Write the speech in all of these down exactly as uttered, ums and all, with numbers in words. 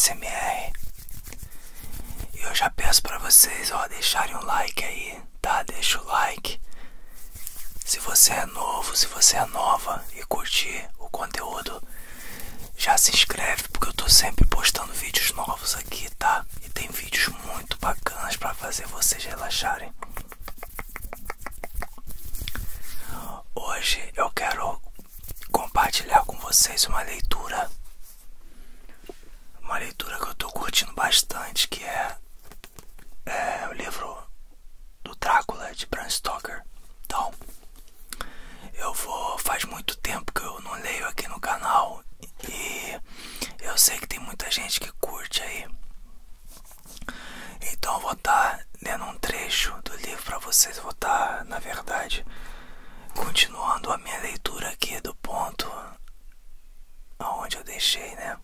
S M R. E eu já peço pra vocês, ó, deixarem um like aí, tá? Deixa o like. Se você é novo, se você é nova e curtir o conteúdo, já se inscreve, porque eu tô sempre postando vídeos novos aqui, tá? E tem vídeos muito bacanas pra fazer vocês relaxarem. Hoje eu quero compartilhar com vocês uma leitura. Uma leitura que eu tô curtindo bastante, que é, é o livro do Drácula, de Bram Stoker. Então, eu vou... faz muito tempo que eu não leio aqui no canal. E eu sei que tem muita gente que curte aí. Então eu vou estar lendo um trecho do livro pra vocês. Eu vou estar, na verdade, continuando a minha leitura aqui do ponto aonde eu deixei, né?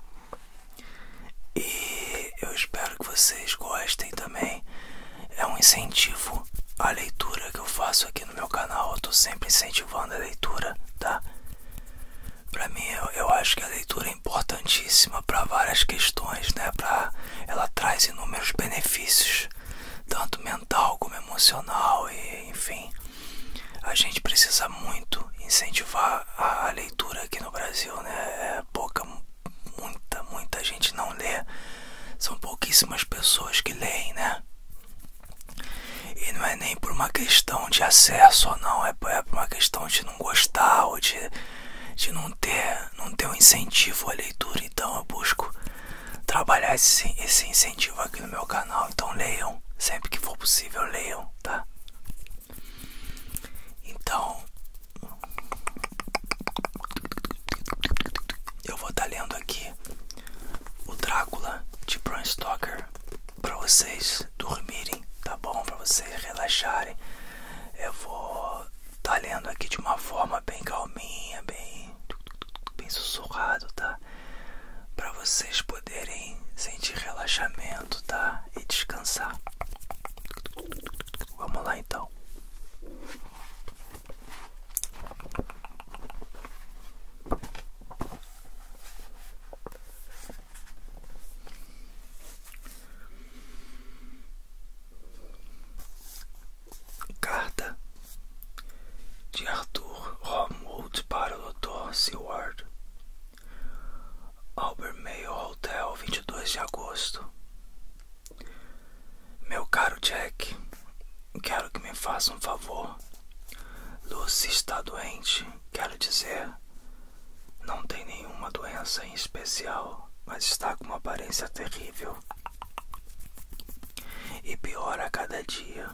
E eu espero que vocês gostem também. É um incentivo à leitura que eu faço aqui no meu canal. Eu tô sempre incentivando a leitura, tá? Pra mim, eu, eu acho que a leitura é importantíssima para várias questões, né? Pra, ela traz inúmeros benefícios, tanto mental como emocional, e enfim. A gente precisa muito incentivar a, a leitura aqui no Brasil, né? É pouca, muita, muita gente não lê. São pouquíssimas pessoas que leem, né? E não é nem por uma questão de acesso ou não, é por, é por uma questão de não gostar ou de, de não ter, não ter um incentivo à leitura. Então eu busco trabalhar esse, esse incentivo aqui no meu canal. Então leiam, sempre que for possível leiam, tá? Então, eu vou estar lendo aqui o Drácula, de Bram Stoker, para vocês dormirem, tá bom? Para vocês relaxarem. Eu vou estar lendo aqui de uma forma bem calminha, bem, bem sussurrado, tá? Para vocês poderem sentir relaxamento, tá? E descansar. Vamos lá então. Carta de Arthur Holmwood para o doutor Seward. Albemarle Hotel, vinte e dois de agosto. Meu caro Jack, quero que me faça um favor. Lucy está doente, quero dizer, não tem nenhuma doença em especial, mas está com uma aparência terrível e piora a cada dia.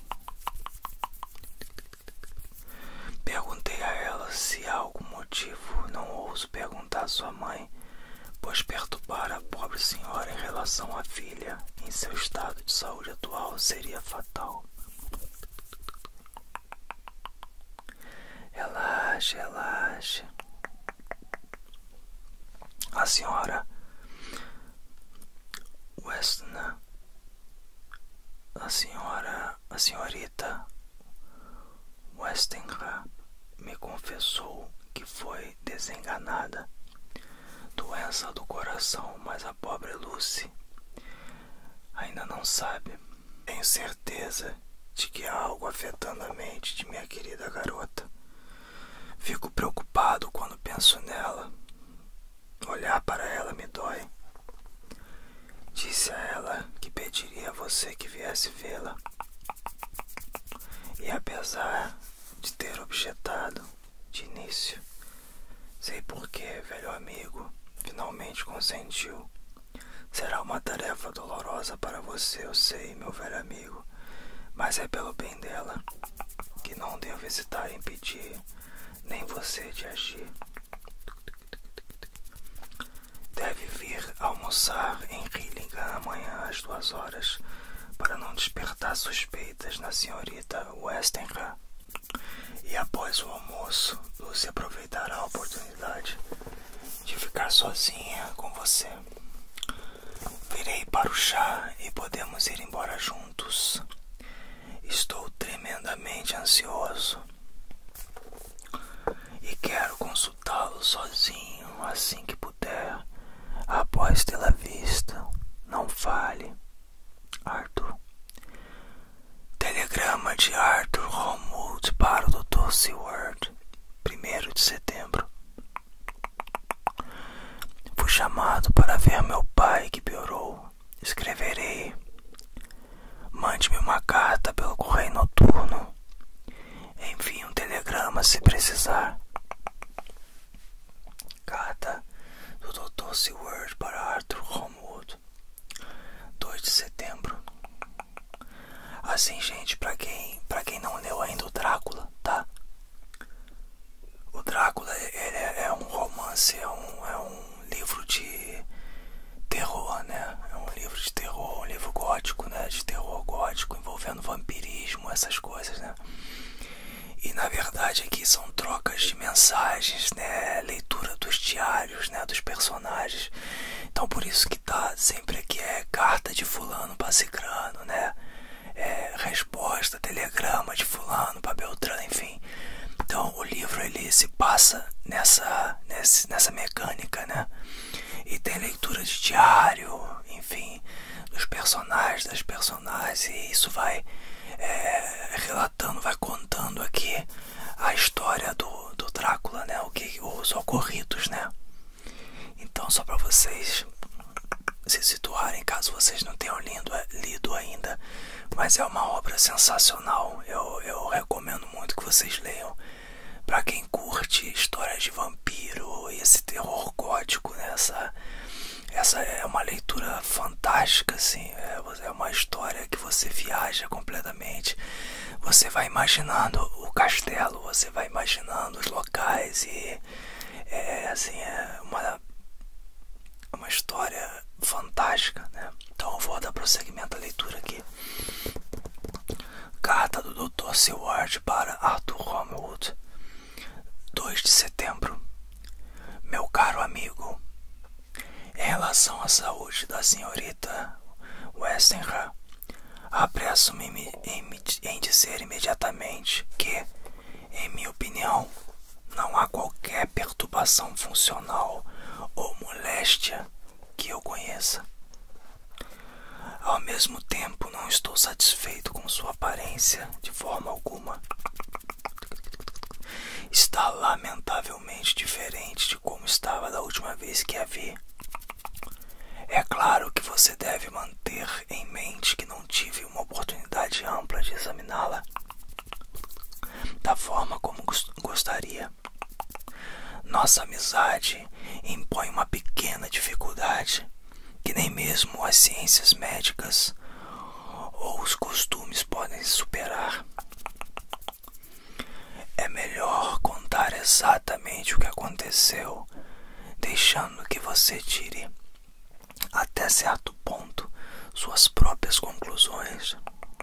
Perguntei a ela se há algum motivo, não ouso perguntar à sua mãe, pois perturbar a pobre senhora em relação à filha em seu estado de saúde atual seria fatal. Relaxe, relaxe. A senhora Weston, a senhora, a senhorita Westenra me confessou que foi desenganada, doença do coração, mas a pobre Lucy ainda não sabe. Tenho certeza de que há algo afetando a mente de minha querida garota. Fico preocupado quando penso nela. Olhar para ela me dói. Disse a ela que pediria a você que viesse vê-la. E apesar de ter objetado de início, sei por que, velho amigo, finalmente consentiu. Será uma tarefa dolorosa para você, eu sei, meu velho amigo, mas é pelo bem dela que não devo hesitar em impedir nem você de agir. Deve vir almoçar em Hillingham amanhã às duas horas, para não despertar suspeitas na senhorita Westenra. E após o almoço, Lucy aproveitará a oportunidade de ficar sozinha com você. Virei para o chá e podemos ir embora juntos. Estou tremendamente ansioso e quero consultá-lo sozinho assim que puder, após tê-la vista. chamado para ver meu pai que piorou. Escreverei. Mande-me uma carta pelo correio noturno. Envie um telegrama se precisar. Carta do doutor Seward para Arthur Holmwood, dois de setembro. Assim, gente, pra quem, pra quem não leu ainda o Drácula, tá? O Drácula, ele é, é um romance, é um, é um livro de terror, né? É um livro de terror, um livro gótico, né? De terror gótico, envolvendo vampirismo, essas coisas, né? E na verdade aqui são trocas de mensagens, né? Leitura dos diários, né? Dos personagens. Então por isso que tá sempre aqui é carta de fulano para cicrano, né? É, resposta, telegrama de fulano para Beltrano, enfim. Então o livro ele se passa nessa, nessa, nessa mecânica, né? E tem leitura de diário, enfim, dos personagens, das personagens, e isso vai é, relatando, vai contando aqui a história do, do Drácula, né? O que, os ocorridos, né? Então só para vocês se situarem, caso vocês não tenham lido, lido ainda, mas é uma obra sensacional. Eu, eu recomendo muito que vocês leiam. Para quem curte histórias de vampiro e esse terror gótico, né? essa, essa é uma leitura fantástica, assim. É, é uma história que você viaja completamente. Você vai imaginando o castelo, você vai imaginando os locais e é, assim, é uma, uma história fantástica, né? Então eu vou dar prosseguimento à leitura aqui. Carta do doutor Seward para Arthur Holmwood, dois de setembro. Meu caro amigo, em relação à saúde da senhorita Westenra, apresso-me em, em dizer imediatamente que, em minha opinião, não há qualquer perturbação funcional ou moléstia que eu conheça. Ao mesmo tempo, não estou satisfeito com sua aparência de forma alguma. Está lamentavelmente diferente de como estava da última vez que a vi. É claro que você deve manter em mente que não tive uma oportunidade ampla de examiná-la da forma como gostaria. Nossa amizade impõe uma pequena dificuldade que nem mesmo as ciências médicas ou os costumes podem superar. É melhor contar exatamente o que aconteceu, deixando que você tire, até certo ponto, suas próprias conclusões.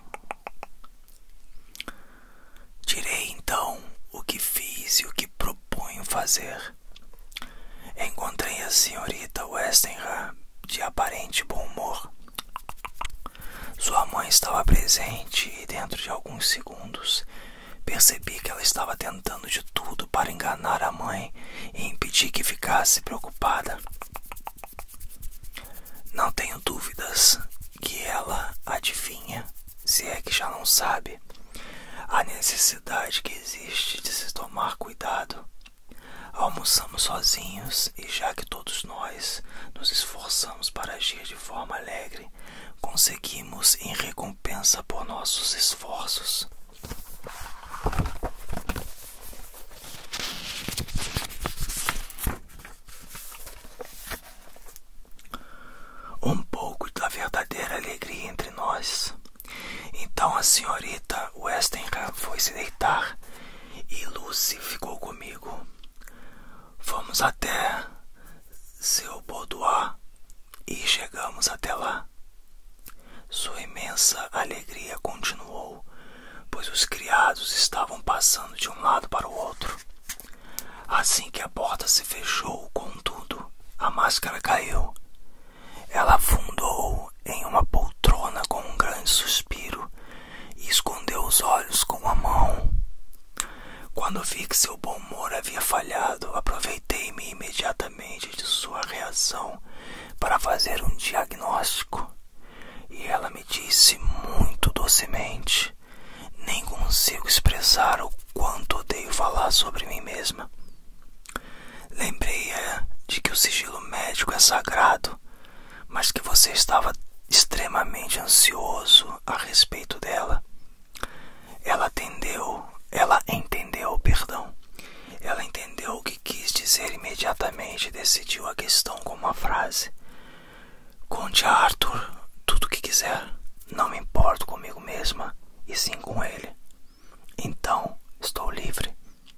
Direi então o que fiz e o que proponho fazer. Encontrei a senhorita Westenra de aparente bom humor. Sua mãe estava presente e dentro de alguns segundos percebi que ela estava tentando de tudo para enganar a mãe e impedir que ficasse preocupada. Não tenho dúvidas que ela adivinha, se é que já não sabe, a necessidade que existe de se tomar cuidado. Almoçamos sozinhos e, já que todos nós nos esforçamos para agir de forma alegre, conseguimos em recompensa por nossos esforços. Um pouco da verdadeira alegria entre nós. Então a senhorita Westenra foi se deitar e Lucy ficou comigo. Fomos até seu boudoir e chegamos até lá. Sua imensa alegria continuou, pois os criados estavam passando de um lado para o outro. Assim que a porta se fechou, contudo, a máscara caiu. Ela afundou em uma poltrona com um grande suspiro e escondeu os olhos com a mão. Quando vi que seu bom humor havia falhado, aproveitei-me imediatamente de sua reação para fazer um diagnóstico. E ela me disse muito docemente: nem consigo expressar o quanto odeio falar sobre mim mesma. Lembrei-a de que o sigilo médico médico é sagrado, mas que você estava extremamente ansioso a respeito dela. Ela entendeu, ela entendeu, perdão. Ela entendeu o que quis dizer imediatamente e decidiu a questão com uma frase. Conte a Arthur tudo o que quiser. Não me importo comigo mesma, e sim com ele. Então, estou livre.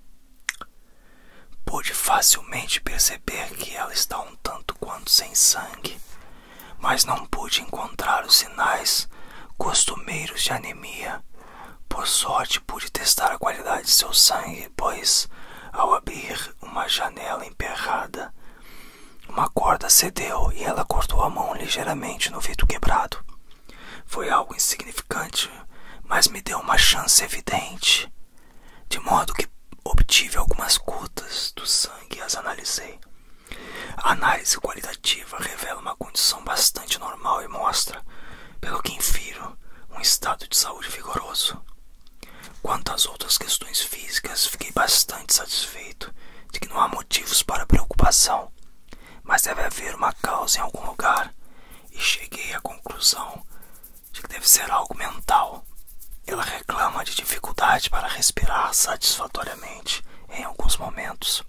Pude facilmente perceber que ela está um tanto quanto sem sangue, mas não pude encontrar os sinais costumeiros de anemia. Por sorte, pude testar a qualidade de seu sangue, pois, ao abrir uma janela emperrada, uma corda cedeu e ela cortou a mão ligeiramente no vidro quebrado. Foi algo insignificante, mas me deu uma chance evidente, de modo que obtive algumas gotas do sangue e as analisei. A análise qualitativa revela uma condição bastante normal e mostra, pelo que infiro, um estado de saúde vigoroso. Quanto às outras questões físicas, fiquei bastante satisfeito de que não há motivos para preocupação, mas deve haver uma causa em algum lugar, e cheguei à conclusão de que deve ser algo mental. Ela reclama de dificuldade para respirar satisfatoriamente em alguns momentos,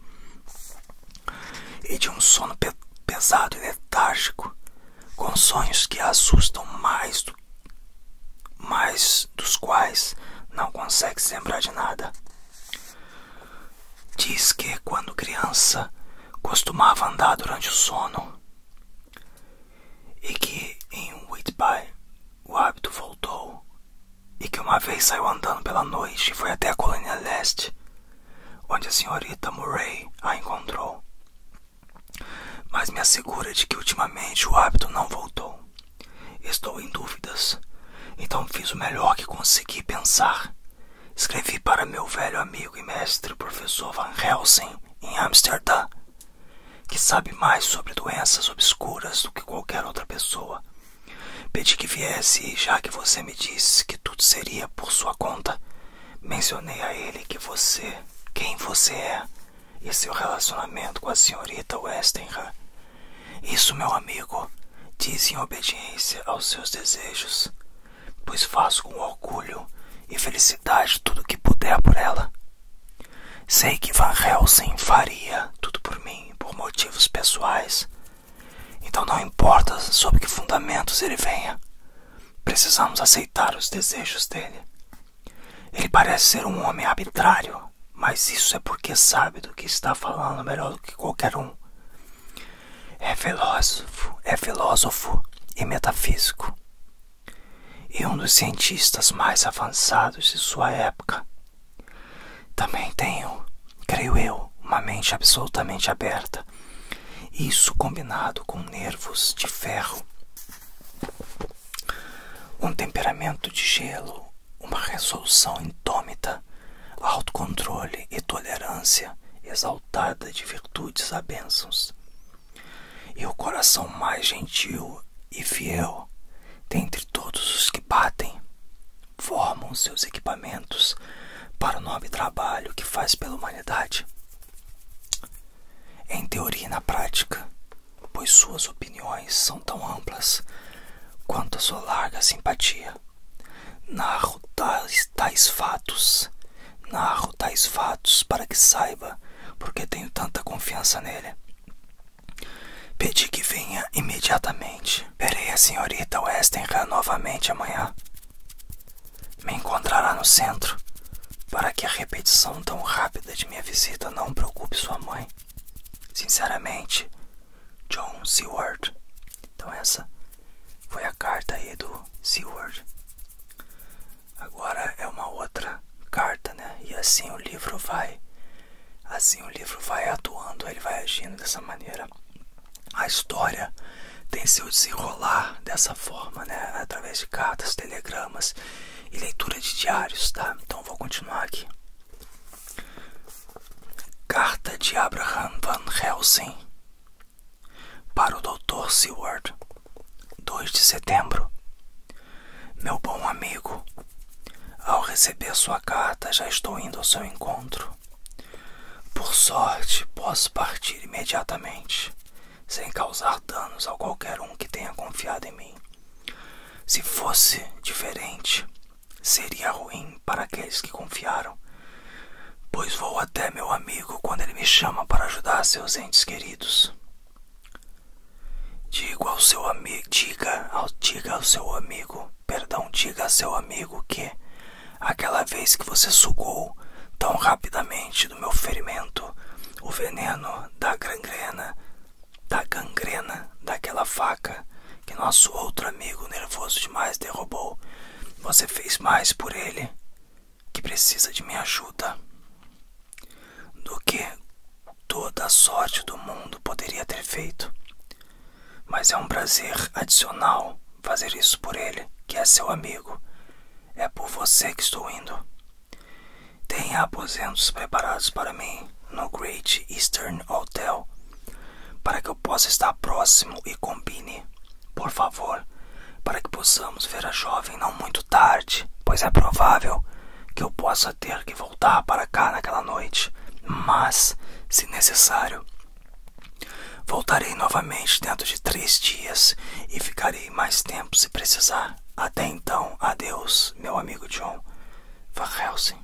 e de um sono pe pesado e letárgico, com sonhos que a assustam mais, do, mais dos quais não consegue se lembrar de nada. Diz que, quando criança, costumava andar durante o sono, e que em Whitby o hábito voltou, e que uma vez saiu andando pela noite e foi até a colônia leste, onde a senhorita Murray a encontrou. Mas me assegura de que ultimamente o hábito não voltou. Estou em dúvidas, então fiz o melhor que consegui pensar. Escrevi para meu velho amigo e mestre, professor Van Helsing, em Amsterdã, que sabe mais sobre doenças obscuras do que qualquer outra pessoa. Pedi que viesse e, já que você me disse que tudo seria por sua conta, mencionei a ele que você, quem você é, e seu relacionamento com a senhorita Westenra. Isso, meu amigo, diz em obediência aos seus desejos, pois faço com orgulho e felicidade tudo o que puder por ela. Sei que Van Helsing faria tudo por mim, por motivos pessoais. Então não importa sob que fundamentos ele venha, precisamos aceitar os desejos dele. Ele parece ser um homem arbitrário, mas isso é porque sabe do que está falando melhor do que qualquer um. É filósofo, é filósofo e metafísico, e um dos cientistas mais avançados de sua época. Também tenho, creio eu, uma mente absolutamente aberta. Isso combinado com nervos de ferro, um temperamento de gelo, uma resolução indômita, autocontrole e tolerância exaltada de virtudes a bênçãos, e o coração mais gentil e fiel dentre todos os que batem, formam seus equipamentos para o nobre trabalho que faz pela humanidade. Em teoria e na prática, pois suas opiniões são tão amplas quanto a sua larga simpatia. Narro tais, tais fatos, narro tais fatos para que saiba porque tenho tanta confiança nele. Pedi que venha imediatamente. Verei a senhorita Westenra novamente amanhã. Me encontrará no centro, para que a repetição tão rápida de minha visita não preocupe sua mãe. Sinceramente, John Seward. Então essa foi a carta aí do Seward. Agora é uma outra carta, né? E assim o livro vai, assim o livro vai atuando, ele vai agindo dessa maneira. A história tem seu desenrolar dessa forma, né? Através de cartas, telegramas e leitura de diários, tá? Então vou continuar aqui. Carta de Abraham Van Helsing para o doutor Seward, dois de setembro. Meu bom amigo, ao receber sua carta já estou indo ao seu encontro. Por sorte, posso partir imediatamente, sem causar menos a qualquer um que tenha confiado em mim. Se fosse diferente, seria ruim para aqueles que confiaram, pois vou até meu amigo quando ele me chama para ajudar seus entes queridos. Digo ao seu amigo, diga ao, diga ao seu amigo, perdão, diga a seu amigo que aquela vez que você sugou tão rapidamente do meu ferimento o veneno da gangrena, da gangrena daquela faca que nosso outro amigo nervoso demais derrubou, você fez mais por ele, que precisa de minha ajuda, do que toda a sorte do mundo poderia ter feito. Mas é um prazer adicional fazer isso por ele, que é seu amigo. É por você que estou indo. Tenha aposentos preparados para mim no Great Eastern Hotel, para que eu possa estar próximo e combine, por favor, para que possamos ver a jovem não muito tarde, pois é provável que eu possa ter que voltar para cá naquela noite, mas, se necessário, voltarei novamente dentro de três dias e ficarei mais tempo se precisar. Até então, adeus, meu amigo John Van Helsing.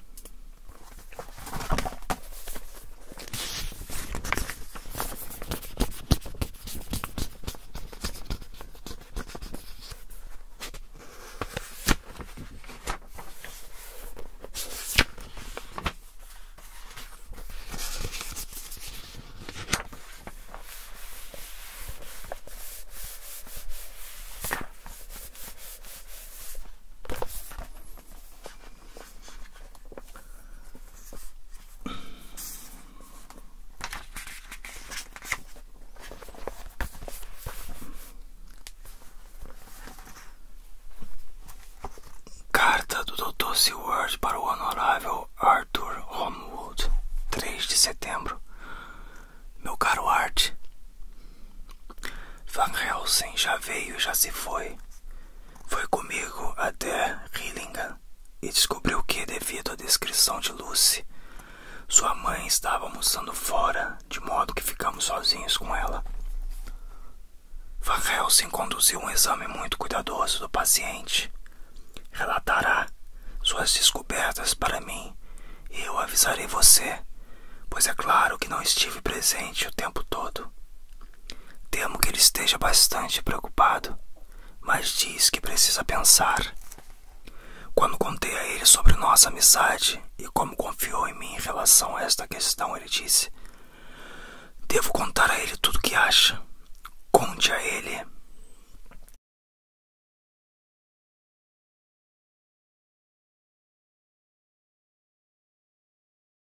Carta do doutor Seward para o honorável Arthur Homewood, três de setembro. Meu caro Art, Van Helsing já veio e já se foi. Foi comigo até Hillingen e descobriu que, devido à descrição de Lucy, sua mãe estava almoçando fora, de modo que ficamos sozinhos com ela. Van Helsing conduziu um exame muito cuidadoso do paciente. Relatará suas descobertas para mim e eu avisarei você, pois é claro que não estive presente o tempo todo. Temo que ele esteja bastante preocupado, mas diz que precisa pensar. Quando contei a ele sobre nossa amizade e como confiou em mim em relação a esta questão, ele disse: devo contar a ele tudo o que acha. Conte a ele